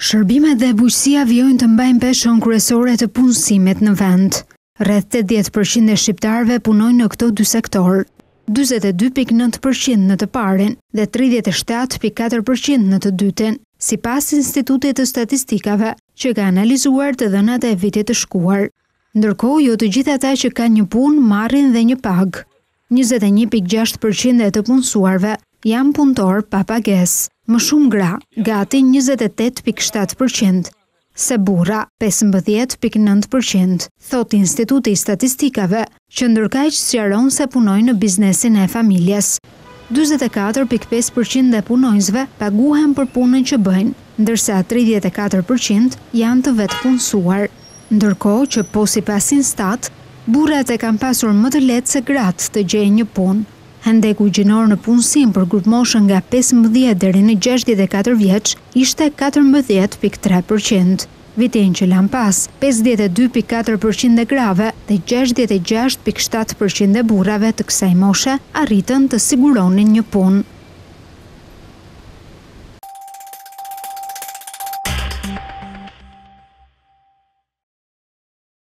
Shërbimet dhe bujqësia vjojnë të mbajnë peshën kryesore të punësimit në vend. Rreth 80% e shqiptarëve punojnë në këto dy sektor, 42.9% në të parin dhe 37.4% në të dytin, sipas Institutit të Statistikave, që ka analizuar të dhënat e vitit të shkuar. Ndërkohë, jo të gjithë ata që kanë një punë marrin dhe një pagë. 21.6% e të punësuarve janë punëtor pa pagesë, më shumë gra, gati 28.7%, se burra 15.9%, thot Instituti i Statistikave, që ndërkaq sqaron se punojnë në biznesin e familjes. 44.5% e punonjësve paguhen për punën që bëjnë, ndërsa 34% janë të vetë punësuar. Ndërkohë që po sipas Instat, burrat e kanë pasur më të lehtë se gratë të gjejnë një punë. Hendeku gjinor në punësim për grup moshën nga 15 deri në 64 vjeç ishte 14.3%. Vitin që lan pas, 52.4% e grave dhe 66.7% e burrave të kësaj moshe arritën të siguronin një punë.